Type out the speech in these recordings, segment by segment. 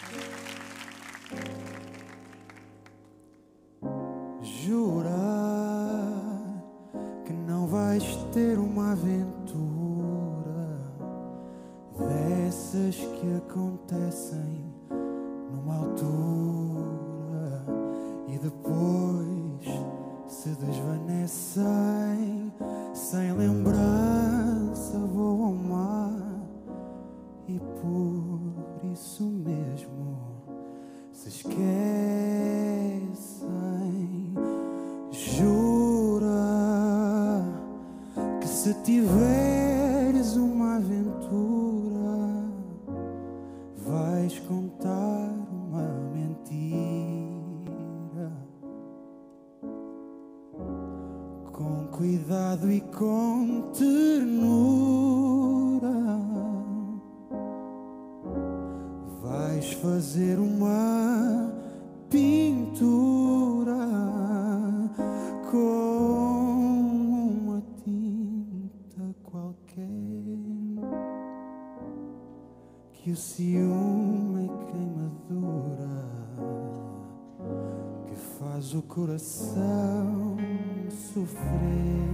Jurar que não vais ter uma aventura dessas que acontecem numa altura e depois se desvanecem sem lembrança, voam ao mar e por isso mesmo se esquecem. Jura que se tiveres uma aventura vais contar uma mentira com cuidado e com ternura. Vais fazer uma pintura com uma tinta qualquer, que o ciúme é queimadura que faz o coração sofrer.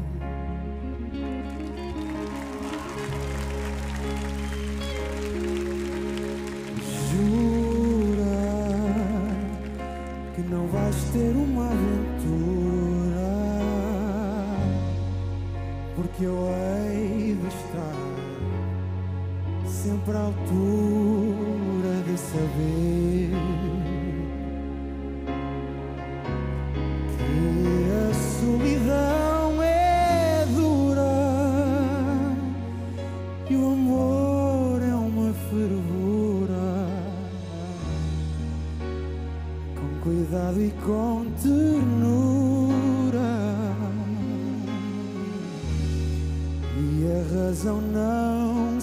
Jura que não vais ter uma aventura, porque eu hei de estar sempre à altura de saber que a solidão é dura e o amor é uma fervura, com cuidado e com ternura, e a razão não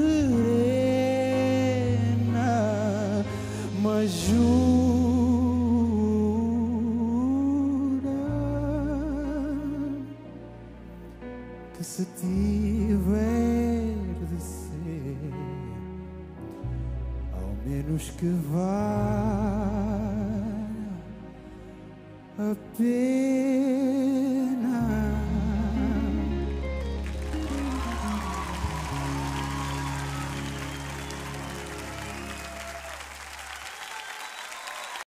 serena, mas jura que se tiver de ser, ao menos que vá a pena.